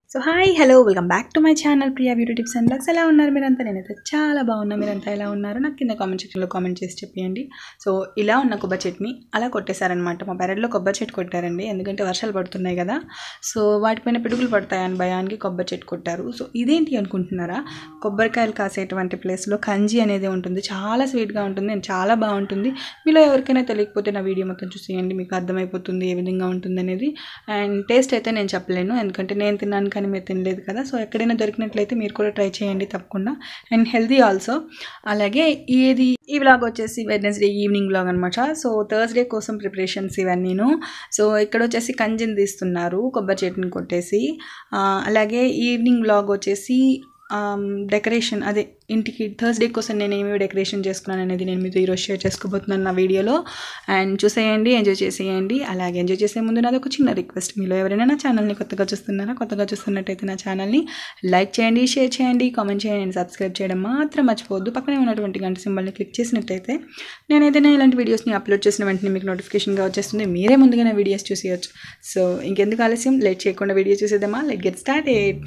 So hi hello welcome back to my channel Priya beauty tips and blogs. ఎలా ఉన్నారు మీరంతా? నేనైతే చాలా బాగున్నా. మీరంతా ఎలా ఉన్నారు? నాకు కింద కామెంట్ సెక్షన్లో కామెంట్ చేసి చెప్పండి. సో ఇలా ఉన్న కొబ్బరి చెట్టుని అలా కొట్టేశారనమాట. మా పెరట్లో కొబ్బరి చెట్టు కొట్టారండి, ఎందుకంటే వర్షాలు పడుతున్నాయి కదా. సో వాటిపైన పిడుగులు పడతాయని భయానికి కొబ్బరి చెట్టు కొట్టారు. సో ఇదేంటి అనుకుంటున్నారా? కొబ్బరికాయలు కాసేటువంటి ప్లేస్లో కంజి అనేది ఉంటుంది. చాలా స్వీట్గా ఉంటుంది అండ్ చాలా బాగుంటుంది. మీలో ఎవరికైనా తెలియకపోతే నా వీడియో మొత్తం చూసేయండి, మీకు అర్థమైపోతుంది ఏ విధంగా ఉంటుంది అనేది. అండ్ టేస్ట్ అయితే నేను చెప్పలేను, ఎందుకంటే నేను తిన్నాను కానీ మీరు తినలేదు కదా. సో ఎక్కడైనా దొరికినట్లయితే మీరు కూడా ట్రై చేయండి తప్పకుండా. And healthy also. అలాగే ఈ వ్లాగ్ వచ్చేసి వెడ్నెస్డే ఈవినింగ్ వ్లాగ్ అనమాట. సో థర్స్డే కోసం ప్రిపరేషన్స్ ఇవన్నీను. సో ఇక్కడ వచ్చేసి కంజిని తీస్తున్నారు కొబ్బరి చెట్టుని కొట్టేసి. అలాగే ఈవినింగ్ వ్లాగ్ వచ్చేసి డెకరేషన్, అదే ఇంటికి థర్స్డే కోసం నేను ఏమేమి డెకరేషన్ చేసుకున్నాను అనేది నేను మీతో ఈరోజు షేర్ చేసుకోబోతున్నాను నా వీడియోలో. అండ్ చూసేయండి, ఎంజాయ్ చేసేయండి. అలాగే ఎంజాయ్ చేసే ముందు నాది ఒక చిన్న రిక్వెస్ట్, మీలో ఎవరైనా నా ఛానల్ని కొత్తగా చూస్తున్నట్టయితే నా ఛానల్ని లైక్ చేయండి, షేర్ చేయండి, కామెంట్ చేయండి అండ్ సబ్స్క్రైబ్ చేయడం మాత్రం మర్చిపోవద్దు. పక్కనే ఉన్నటువంటి గంట సింబల్ని క్లిక్ చేసినట్టయితే నేను ఏదైనా ఇలాంటి వీడియోస్ని అప్లోడ్ చేసిన వెంటనే మీకు నోటిఫికేషన్గా వచ్చేస్తుంది. మీరే ముందుగానే వీడియోస్ చూసేయచ్చు. సో ఇంకెందుకు ఆలస్యం, లేట్ చేయకుండా వీడియో చూసేద్దామా? Let get started.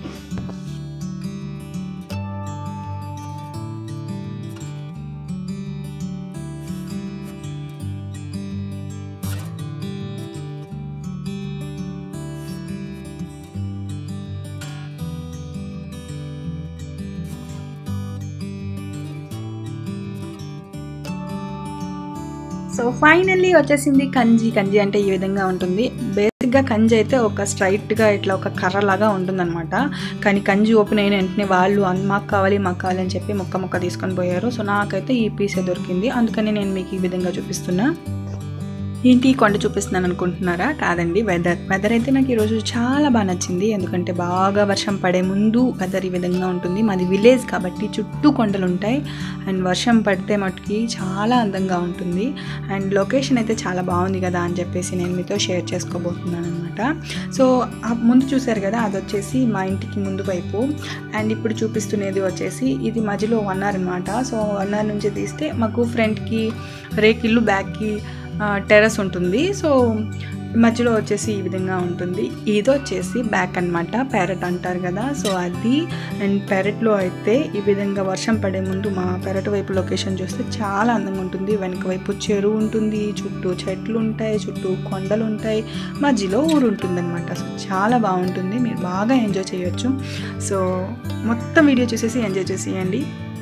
So finally వచ్చేసింది కంజి. కంజి అంటే ఈ విధంగా ఉంటుంది. బేసిక్గా కంజి అయితే ఒక స్ట్రైట్గా ఇట్లా ఒక కర్రలాగా ఉంటుందన్నమాట. కానీ కంజి ఓపెన్ అయిన వెంటనే వాళ్ళు మాకు కావాలి అని చెప్పి మొక్క తీసుకొని పోయారు. సో నాకైతే ఈ పీసే దొరికింది, అందుకని నేను మీకు ఈ విధంగా చూపిస్తున్నా. ఏంటి కొండ చూపిస్తున్నాను అనుకుంటున్నారా? కాదండి, వెదర్ అయితే నాకు ఈరోజు చాలా బాగా నచ్చింది. ఎందుకంటే బాగా వర్షం పడే ముందు వెదర్ ఈ విధంగా ఉంటుంది. మాది విలేజ్ కాబట్టి చుట్టూ కొండలు ఉంటాయి అండ్ వర్షం పడితే మటుకి చాలా అందంగా ఉంటుంది. అండ్ లొకేషన్ అయితే చాలా బాగుంది కదా అని చెప్పేసి నేను మీతో షేర్ చేసుకోబోతున్నాను అనమాట. సో ముందు చూసారు కదా, అది వచ్చేసి మా ఇంటికి ముందు వైపు. అండ్ ఇప్పుడు చూపిస్తున్నది వచ్చేసి ఇది మధ్యలో 1 hour అనమాట. సో 1 hour నుంచి తీస్తే మాకు ఫ్రంట్కి రేకిల్లు, బ్యాక్కి టెర్రస్ ఉంటుంది. సో మధ్యలో వచ్చేసి ఈ విధంగా ఉంటుంది. ఇది వచ్చేసి బ్యాక్ అనమాట, ప్యారెట్ అంటారు కదా. సో అది. అండ్ ప్యారెట్లో అయితే ఈ విధంగా వర్షం పడే ముందు మా పెరట్ వైపు లొకేషన్ చూస్తే చాలా అందంగా ఉంటుంది. వెనక వైపు చెరువు ఉంటుంది, చుట్టూ చెట్లు ఉంటాయి, చుట్టూ కొండలు ఉంటాయి, మధ్యలో ఊరు ఉంటుంది అనమాట. సో చాలా బాగుంటుంది, మీరు బాగా ఎంజాయ్ చేయొచ్చు. సో మొత్తం వీడియో చూసేసి ఎంజాయ్ చేసేయండి.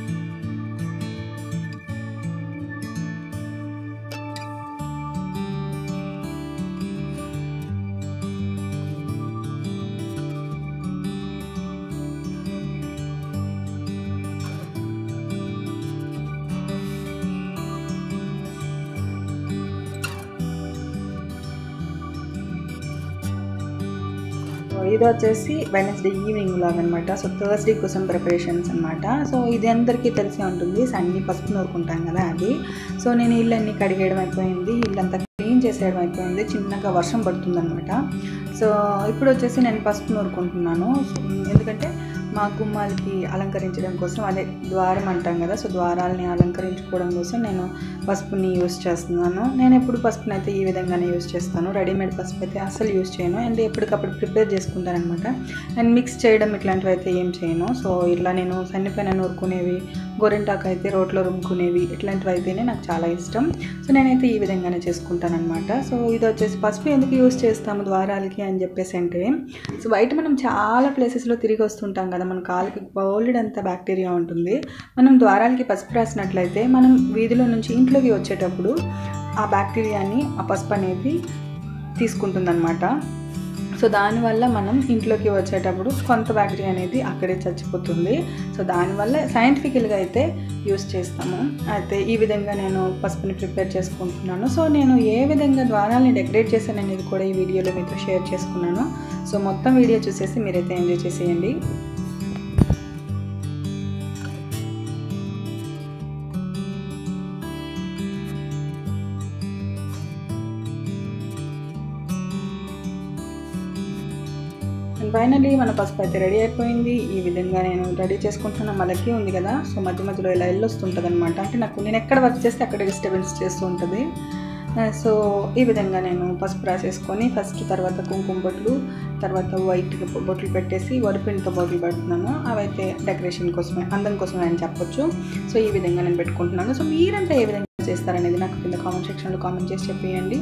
ఇది వచ్చేసి వెడ్నెస్డే ఈవినింగ్ వ్లాగ్ అనమాట. సో థర్స్డే కోసం ప్రిపరేషన్స్ అనమాట. సో ఇది అందరికీ తెలిసే ఉంటుంది, అన్ని పసుపు నూరుకుంటాం కదా అది. సో నేను ఇల్లన్నీ కడిగేయడం అయిపోయింది, ఇల్లంతా క్లీన్ చేసేయడం అయిపోయింది. చిన్నగా వర్షం పడుతుందనమాట. సో ఇప్పుడు వచ్చేసి నేను పసుపు నూరుకుంటున్నాను. ఎందుకంటే మా గుమ్మాలకి అలంకరించడం కోసం, అదే ద్వారం అంటాం కదా. సో ద్వారాలని అలంకరించుకోవడం కోసం నేను పసుపుని యూస్ చేస్తున్నాను. నేను ఎప్పుడు పసుపుని అయితే ఈ విధంగానే యూస్ చేస్తాను, రెడీమేడ్ పసుపు అయితే అస్సలు యూస్ చేయను. అండ్ ఎప్పటికప్పుడు ప్రిపేర్ చేసుకుంటాను అనమాట. అండ్ మిక్స్ చేయడం ఇట్లాంటివి అయితే ఏం చేయను. సో ఇట్లా నేను సన్నిపైన నూరుకునేవి, గోరింటాకు అయితే రోట్లో రుమ్ముకునేవి, ఇట్లాంటివి అయితేనే నాకు చాలా ఇష్టం. సో నేనైతే ఈ విధంగానే చేసుకుంటాను అనమాట. సో ఇది వచ్చేసి పసుపు ఎందుకు యూస్ చేస్తాము ద్వారాలకి అని చెప్పేసి అంటే, సో బయట మనం చాలా ప్లేసెస్లో తిరిగి వస్తుంటాం కదా, మన కాళ్ళకి బౌల్డ్ అంత బ్యాక్టీరియా ఉంటుంది. మనం ద్వారాలకి పసుపు రాసినట్లయితే మనం వీధిలో నుంచి ఇంట్లోకి వచ్చేటప్పుడు ఆ బ్యాక్టీరియాని ఆ పసుపు అనేది తీసుకుంటుందన్నమాట. సో దానివల్ల మనం ఇంట్లోకి వచ్చేటప్పుడు కొంత బ్యాక్టీరియా అనేది అక్కడే చచ్చిపోతుంది. సో దానివల్ల సైంటిఫికల్గా అయితే యూస్ చేస్తాము. అయితే ఈ విధంగా నేను పసుపుని ప్రిపేర్ చేసుకుంటున్నాను. సో నేను ఏ విధంగా ద్వారాలని డెకరేట్ చేశాను అనేది కూడా ఈ వీడియోలో మీతో షేర్ చేసుకున్నాను. సో మొత్తం వీడియో చూసేసి మీరైతే ఎంజాయ్ చేసేయండి. ఫైనల్లీ మన పసుపు అయితే రెడీ అయిపోయింది. ఈ విధంగా నేను రెడీ చేసుకుంటున్న మలకి ఉంది కదా. సో మధ్య మధ్యలో ఇలా వస్తుంటుంది అనమాట. అంటే నేను ఎక్కడ వర్క్ చేస్తే అక్కడ డిస్టర్బెన్స్ చేస్తూ ఉంటుంది. సో ఈ విధంగా నేను పసుపు రాసేసుకొని ఫస్ట్ తర్వాత కుంకుమ బొట్లు, తర్వాత వైట్ బొట్లు పెట్టేసి వరిపిండితో బొట్లు పెడుతున్నాను. అవైతే డెకరేషన్ కోసమే, అందం కోసమే అని చెప్పొచ్చు. సో ఈ విధంగా నేను పెట్టుకుంటున్నాను. సో మీరంతా ఏ విధంగా చేస్తారనేది నాకు కింద కామెంట్ సెక్షన్లో కామెంట్ చేసి చెప్పేయండి.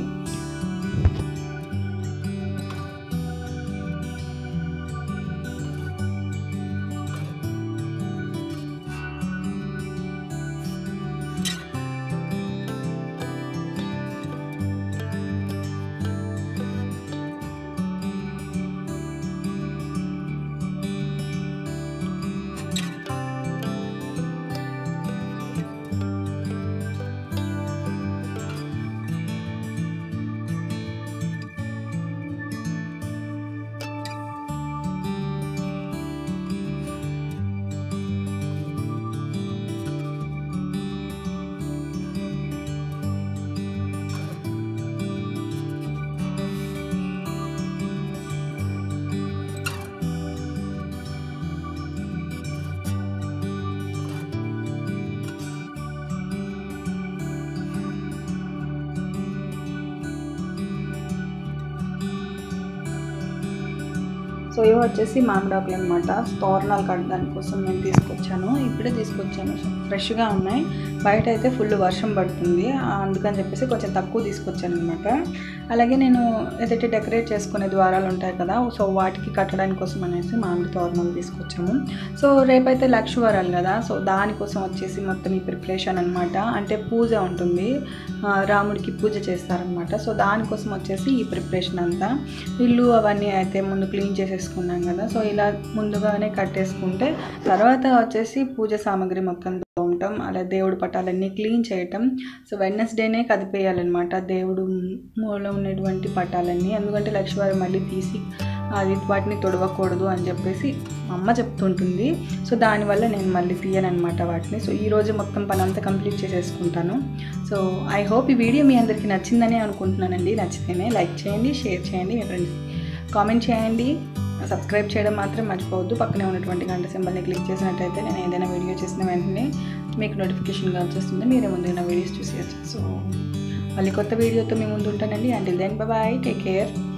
సో ఇవి వచ్చేసి మామిడాకులు అనమాట. తోరణాలు కట్టడానికి కోసం నేను తీసుకొచ్చాను, ఇప్పుడే తీసుకొచ్చాను. ఫ్రెష్గా ఉన్నాయి. బయట అయితే ఫుల్ వర్షం పడుతుంది, అందుకని చెప్పేసి కొంచెం తక్కువ తీసుకొచ్చాను అనమాట. అలాగే నేను ఏదైతే డెకరేట్ చేసుకునే ద్వారాలు ఉంటాయి కదా, సో వాటికి కట్టడానికి కోసం అనేసి మామిడి తోరణాలు తీసుకొచ్చాము. సో రేపైతే లక్షవారాలు కదా, సో దానికోసం వచ్చేసి మొత్తం ఈ ప్రిపరేషన్ అనమాట. అంటే పూజ ఉంటుంది, రాముడికి పూజ చేస్తారనమాట. సో దానికోసం వచ్చేసి ఈ ప్రిపరేషన్ అంతా. ఇల్లు అవన్నీ అయితే ముందు క్లీన్ చేసేసుకున్నాం కదా, సో ఇలా ముందుగానే కట్టేసుకుంటే తర్వాత వచ్చేసి పూజ సామాగ్రి మొత్తం ఉంటాం. అలా దేవుడు పటాలన్నీ క్లీన్ చేయటం. సో వెడ్నెస్డేనే కదిపేయాలన్నమాట దేవుడు మూలలో ఉన్నటువంటి పటాలన్నీ. ఎందుకంటే లక్ష్మీవారం మళ్ళీ తీసి అది వాటిని తొడవకూడదు అని చెప్పేసి అమ్మ చెప్తుంటుంది. సో దానివల్ల నేను మళ్ళీ తీయనమాట వాటిని. సో ఈరోజు మొత్తం పని అంతా కంప్లీట్ చేసేసుకుంటాను. సో ఐ హోప్ ఈ వీడియో మీ అందరికీ నచ్చిందని అనుకుంటున్నానండి. నచ్చితేనే లైక్ చేయండి, షేర్ చేయండి, మీ ఫ్రెండ్స్ కామెంట్ చేయండి, సబ్స్క్రైబ్ చేయడం మాత్రం మర్చిపోవద్దు. పక్కనే ఉన్నటువంటి గంట సింబల్ని క్లిక్ చేసినట్టయితే నేను ఏదైనా వీడియో చేసిన వెంటనే మీకు నోటిఫికేషన్గా వచ్చేస్తుంది, మీరే ముందున్న వీడియోస్ చూసేయచ్చు. సో మళ్ళీ కొత్త వీడియోతో మీ ముందు ఉంటానండి. Until then bye, take care.